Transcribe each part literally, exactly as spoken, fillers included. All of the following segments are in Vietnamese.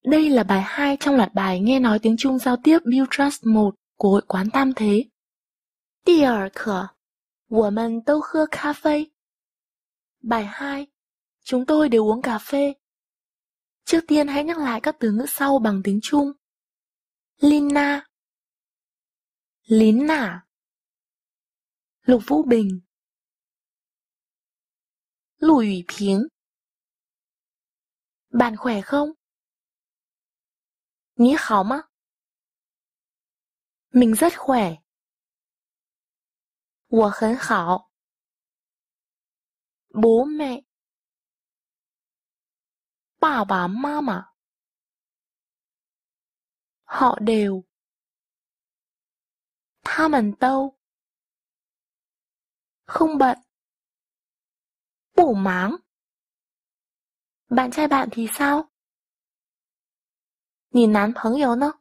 Đây là bài hai trong loạt bài nghe nói tiếng Trung giao tiếp Build Trust một của Hội quán Tam Thế. 第二课，我们都喝咖啡。 Bài hai, chúng tôi đều uống cà phê. Trước tiên hãy nhắc lại các từ ngữ sau bằng tiếng Trung. Lina, Lín nả, Lục Vũ Bình, Lù Ủy Piếng. Bạn khỏe không? Ní hảo吗? Mình rất khỏe. 我很好. Bố mẹ, 爸爸妈妈. Họ đều. 他们都. Không bận. 不忙. Bạn trai bạn thì sao? 你男朋友呢?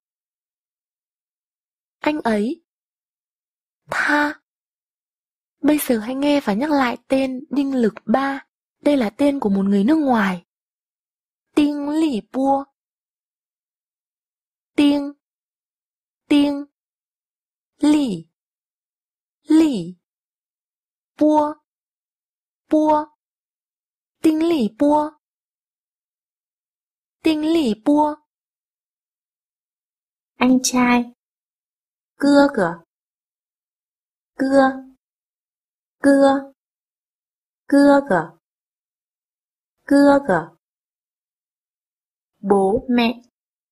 Anh ấy. 他. Bây giờ hãy nghe và nhắc lại tên Đinh Lực Ba. Đây là tên của một người nước ngoài. Đinh Lỷ Bua. Đinh. Đinh. Lỷ. Lỷ. Bua. Bua. Đinh Lỷ Bua. Đinh Lỷ Bua. Anh trai. Cưa cửa. Cưa. Cưa. Cưa cửa. Cưa cửa. Bố mẹ.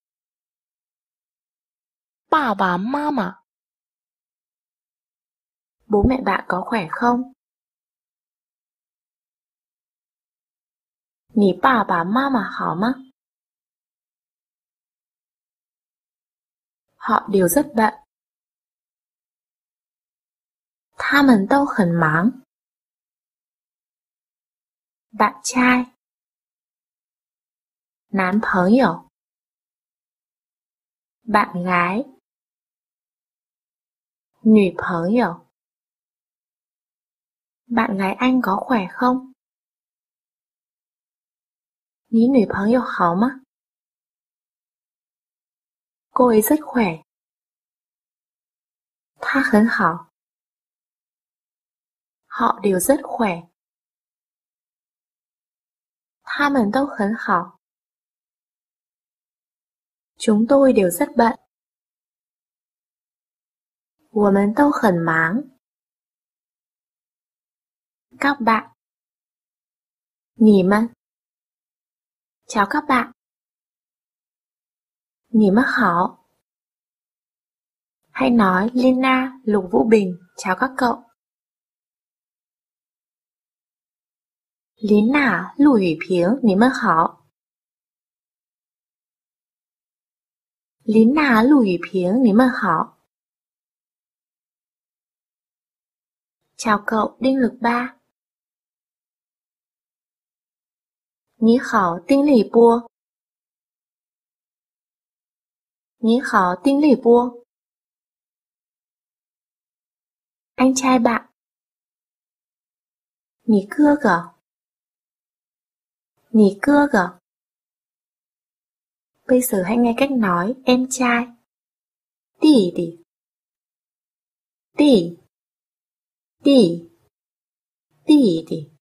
Bà bà mama. Bố mẹ bạn có khỏe không? 你爸爸妈妈好吗? Họ đều rất bận. 他们都很忙. Bạn trai. 男朋友. Bạn gái. 女朋友. Bạn gái anh có khỏe không? 你女朋友好吗? Cô ấy rất khỏe. 她很好. Họ đều rất khỏe. 他们都很好. Chúng tôi đều rất bận. 我们都很忙. Các bạn. 你们. Chào các bạn. 你们好. Hãy nói Lina, Lục Vũ Bình, chào các cậu. Lina, Lù Ủy Piếng, 你们好. Lina, Lù Ủy Piếng, 你们好. Chào cậu, Đinh Lực Ba. 你好，丁立波。你好，丁立波。Anh trai bạn. 你哥哥。你哥哥。Bây giờ hãy nghe cách nói em trai.弟弟。弟。弟。弟弟。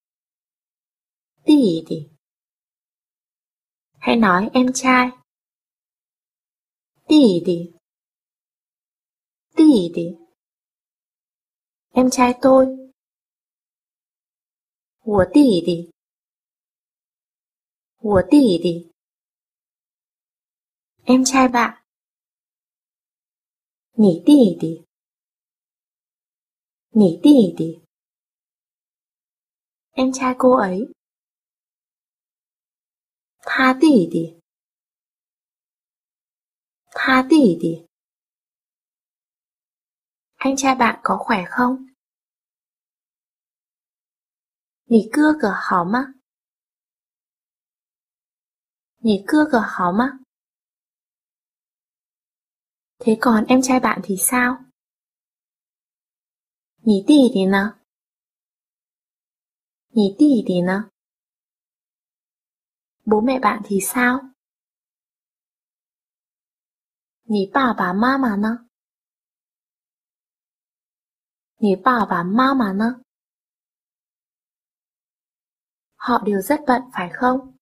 弟弟. Hãy nói em trai. 弟弟。弟弟. Em trai tôi. 我弟弟。我弟弟. Em trai bạn. 你弟弟。你弟弟. Em trai cô ấy. 他弟弟。他弟弟. Anh trai bạn có khỏe không? 你哥哥好吗? 你哥哥好吗? Thế còn em trai bạn thì sao? 你弟弟呢? 你弟弟呢? Bố mẹ bạn thì sao? 你爸爸妈妈呢？你爸爸妈妈呢？ Họ đều rất bận phải không?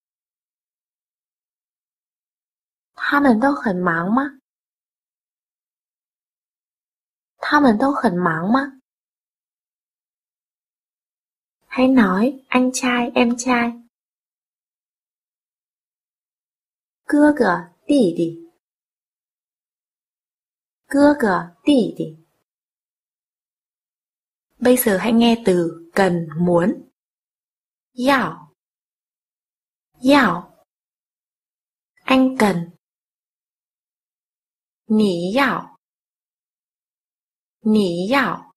他们都很忙吗？他们都很忙吗？ Hãy nói anh trai em trai. 哥哥弟弟，哥哥弟弟。Bây giờ hãy nghe từ cần muốn. Yào, yào. Anh cần. Nǐ yào, nǐ yào.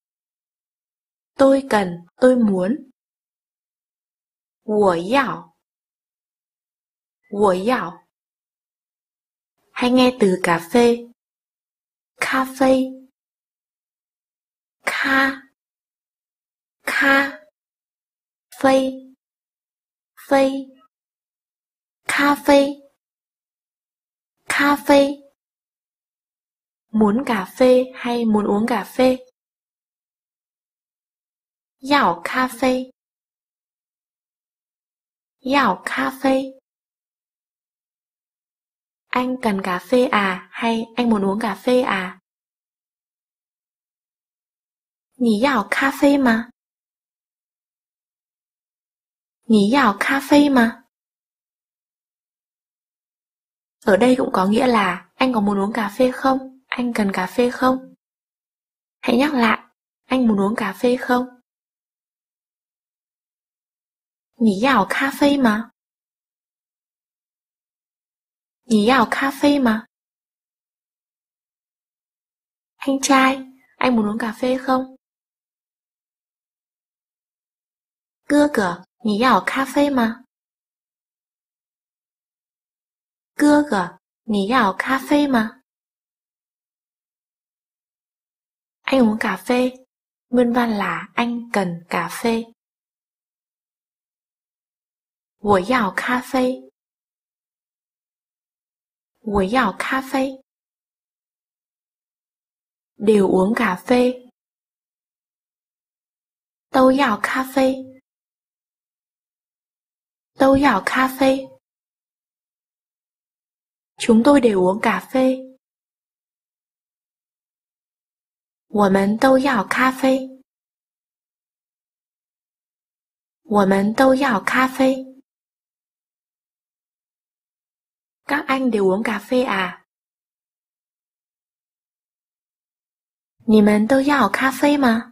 Tôi cần, tôi muốn. 我要，我要。Hãy nghe từ cà phê. Cà phê. Ca, ca. Phê, phê. Cà phê, cà phê. Muốn cà phê hay muốn uống cà phê? Yào cà phê. Yào cà phê. Anh cần cà phê à hay anh muốn uống cà phê à? 你要咖啡吗？你要咖啡吗？ Ở đây cũng có nghĩa là anh có muốn uống cà phê không? Anh cần cà phê không? Hãy nhắc lại, anh muốn uống cà phê không? 你要咖啡吗？你要咖啡吗？ Anh trai, anh muốn uống cà phê không? 哥哥，你要咖啡吗？哥哥，你要咖啡吗？ Anh uống cà phê. Nguyên văn là anh cần cà phê. 我要咖啡。我要咖啡。Đều uống cà phê. 都要咖啡。都要咖啡。Chúng tôi đều uống cà phê. 我们都要咖啡。我们都要咖啡。Các anh đều uống cà phê à? 你们都要咖啡吗？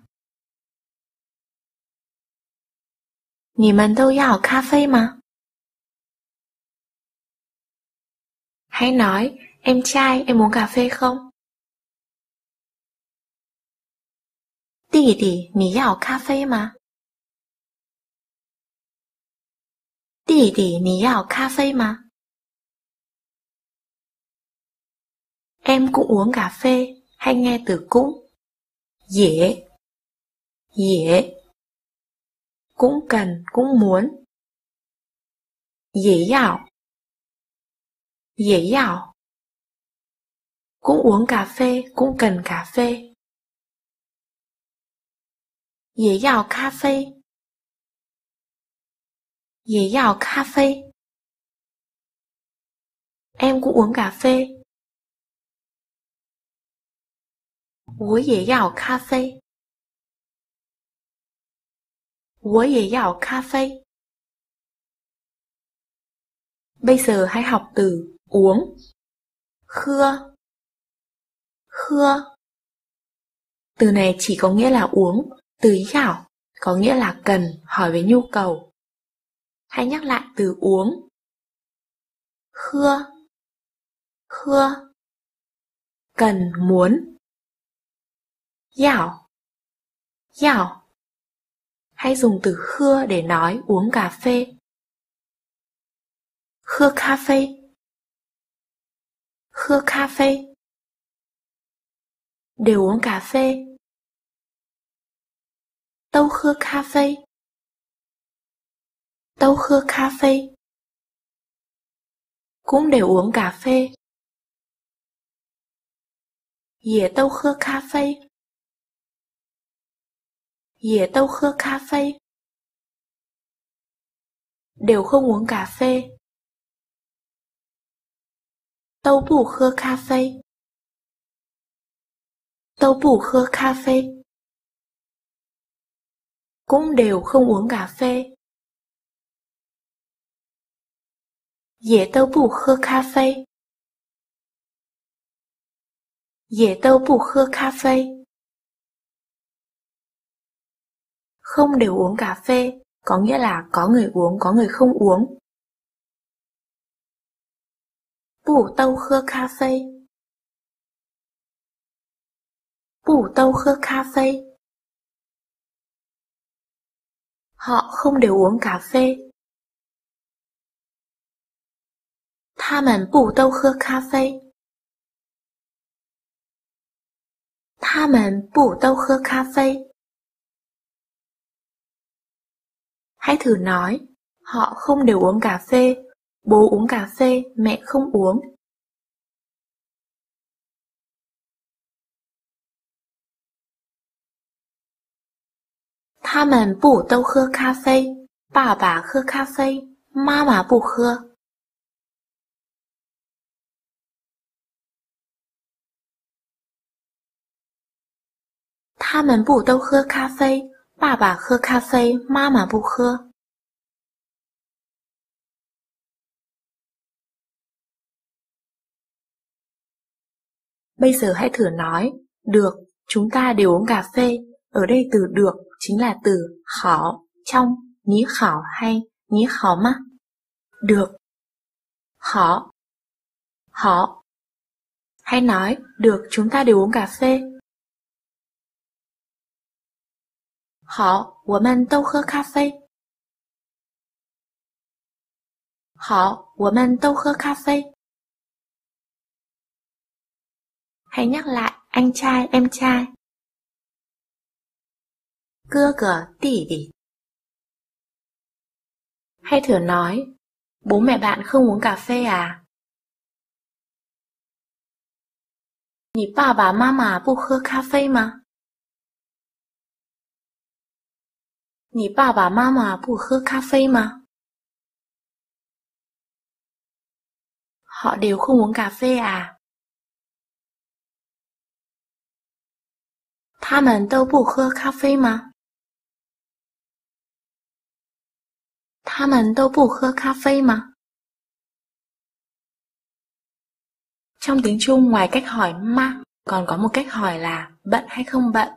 你们都要咖啡吗？ Hãy nói, em trai, em uống cà phê không? 弟弟，你要咖啡吗？弟弟，你要咖啡吗？ Em cũng uống cà phê, hay nghe từ cũng. Dễ, dễ. Cũng cần, cũng muốn. Dễ dạo, dễ dạo. Cũng uống cà phê, cũng cần cà phê. Dễ dạo cà phê. Dễ dạo cà phê. Em cũng uống cà phê. 我也要咖啡。我也要咖啡。Bây giờ hãy học từ uống. Khưa, khưa. Từ này chỉ có nghĩa là uống. Từ yào có nghĩa là cần, hỏi về nhu cầu. Hãy nhắc lại từ uống. Khưa, khưa. Cần, muốn. Yào, yào. Hãy dùng từ khưa để nói uống cà phê. Khưa cà phê. Khưa cà phê. Đều uống cà phê. Tâu khưa cà phê. Tâu khưa cà phê. Cũng đều uống cà phê. 也都喝咖啡也都喝咖啡 đều không uống cà phê. 都不喝咖啡都不喝咖啡 cũng đều không uống cà phê. 也都不喝咖啡也都不喝咖啡 không đều uống cà phê, có nghĩa là có người uống, có người không uống. 不都喝咖啡不都喝咖啡 họ không đều uống cà phê. 他们不都喝咖啡他们不都喝咖啡 hãy thử nói, họ không đều uống cà phê, bố uống cà phê, mẹ không uống. 他们不都喝咖啡，爸爸喝咖啡，妈妈不喝。 他们不都喝咖啡，爸爸喝咖啡，妈妈不喝。 Bây giờ hãy thử nói, được, chúng ta đều uống cà phê. Ở đây từ được chính là từ hảo trong ní hảo hay ní hảo má. Được. Hảo. Hảo. Hay nói, được, chúng ta đều uống cà phê. 好，我们都喝咖啡。好，我们都喝咖啡。 Hãy nhắc lại, anh trai, em trai. 哥哥，弟弟. Hay thử nói, bố mẹ bạn không uống cà phê à? 你爸爸妈妈不喝咖啡吗？ 你爸爸妈妈不喝咖啡吗？ Họ đều không uống cà phê à? 他们都不喝咖啡吗？ 他们都不喝咖啡吗？ Trong tiếng Trung ngoài cách hỏi ma, còn có một cách hỏi là bận hay không bận.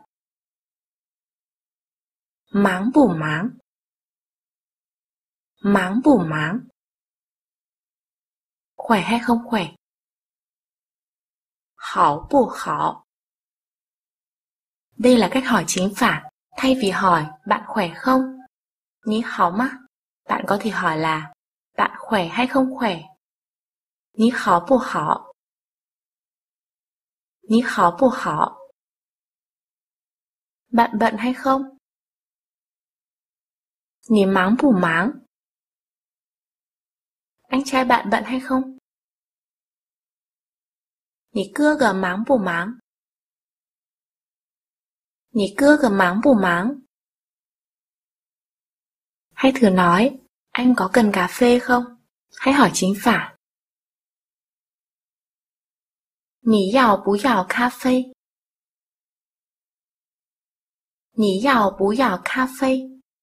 Máng bù máng. Máng bù máng. Khỏe hay không khỏe. Hảo bù hảo. Đây là cách hỏi chính phản. Thay vì hỏi bạn khỏe không? Ní hảo má. Bạn có thể hỏi là bạn khỏe hay không khỏe. Ní hảo bù hảo. Ní hảo bù hảo. Bạn bận hay không? Ní máng bù máng. Anh trai bạn bận hay không? Ní cưa gờ máng bù máng. Ní cưa gờ máng bù máng. Hãy thử nói, anh có cần cà phê không? Hãy hỏi chính phản. Ní yào bú yào cà phê. Ní yào bú yào cà phê.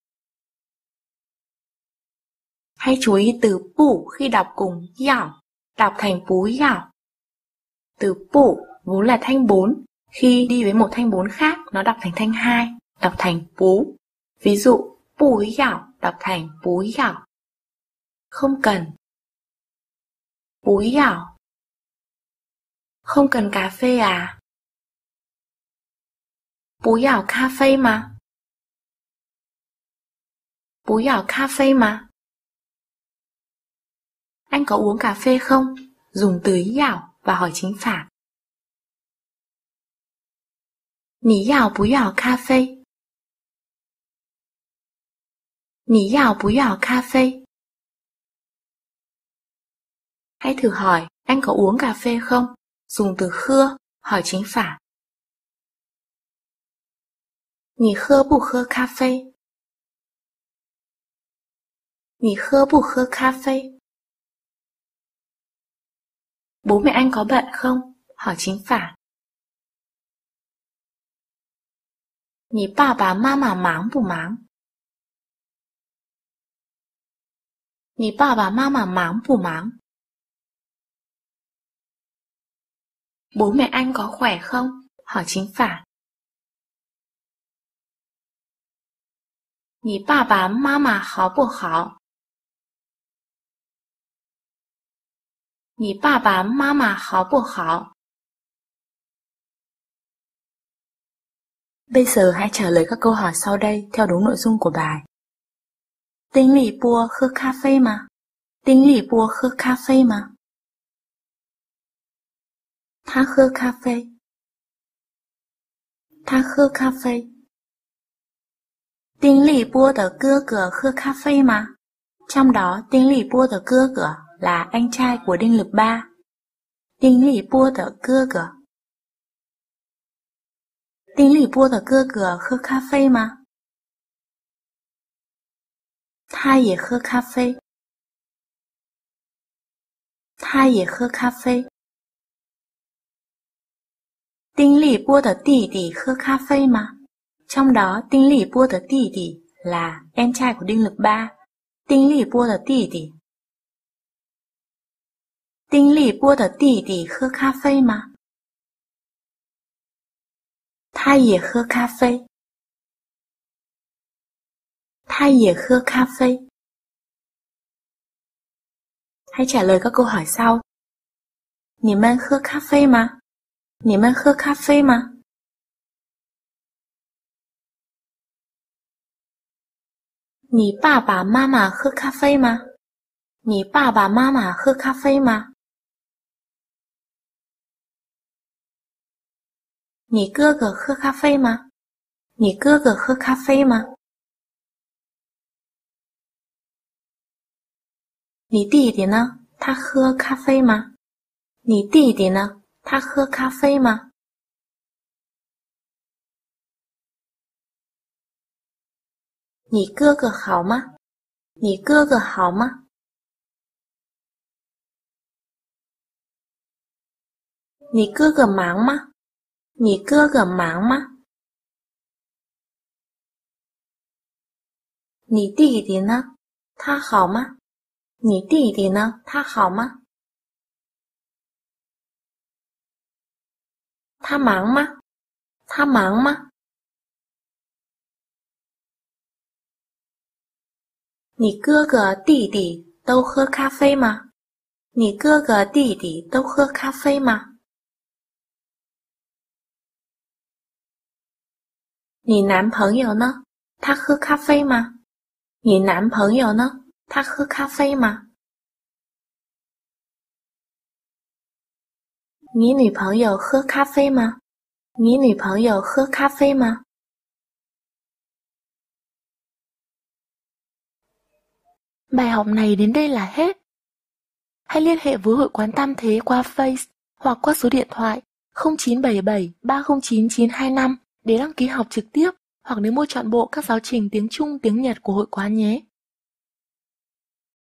Hãy chú ý từ bù khi đọc cùng yào, đọc thành bú yào. Từ bù vốn là thanh bốn, khi đi với một thanh bốn khác nó đọc thành thanh hai, đọc thành bú. Ví dụ, bú yào đọc thành bú yào. Không cần. Bú yào. Không cần cà phê à? Bú yào cà phê mà. Bú yào cà phê mà. Anh có uống cà phê không? Dùng từ yào và hỏi chính phản. Ní yào bú yào cà phê. Ní yào bú yào cà phê. Hãy thử hỏi, anh có uống cà phê không? Dùng từ khưa hỏi chính phản. Nì khơ bù khơ cà phê? Nì khơ bù khơ cà phê? Bố mẹ anh có bận không? Hỏi chính phản. Nì bà bà ma mà máng bù máng? Nì bà bà ma mà máng bù máng? Bố mẹ anh có khỏe không? Hỏi chính phản. Nì bà bà ma mà háo bù háo? Nì bà bà ma mà háo bù háo? Bây giờ hãy trả lời các câu hỏi sau đây theo đúng nội dung của bài. Tinh lì bua khơ cà phê mà? Tinh lì bua khơ cà phê mà? Tha khơ cà phê? Tha khơ cà phê? Tinh lì bua tờ cưa cửa khơ cà phê mà? Trong đó tinh lì bua tờ cưa cửa là anh trai của Đinh Lực Ba. Tinh lì bua tờ cưa cửa. Tinh lì bua tờ cưa cửa khơ cà phê mà? Tha也喝咖啡? Tha也喝咖啡? Tinh lì bua tờ tỷ tỷ khơ cà phê mà? Trong đó tinh lì bua tờ tỷ tỷ là em trai của Đinh Lực Ba. Tinh lì bua tờ tỷ tỷ. Tinh lì bua tờ tỷ tỷ khơ cà phê mà? Tha也喝咖啡? Tha也喝咖啡? Hãy trả lời các câu hỏi sau. Nì men khơ cà phê mà? Nì men khơ cà phê mà? Nì bà bà ma mà khơ cà phê mà? Nì bà bà ma mà khơ cà phê mà? Nì哥哥喝咖啡吗? Nì哥哥喝咖啡吗? Nì弟弟呢？他喝咖啡吗？你弟弟呢？他喝咖啡吗？你哥哥好吗？你哥哥好吗？你哥哥忙吗？你哥哥忙吗？你弟弟呢？他好吗？你弟弟呢？他好吗？他忙吗？他忙吗？你哥哥弟弟都喝咖啡吗？你哥哥弟弟都喝咖啡吗？你男朋友呢？他喝咖啡吗？你男朋友呢？他喝咖啡吗？你女朋友喝咖啡吗？你女朋友喝咖啡吗？ Bài học này đến đây là hết. Hãy liên hệ với Hội Quán Tam Thế qua Face hoặc qua số điện thoại không chín bảy bảy ba không chín chín hai năm để đăng ký học trực tiếp hoặc nếu mua trọn bộ các giáo trình tiếng Trung, tiếng Nhật của Hội Quán nhé.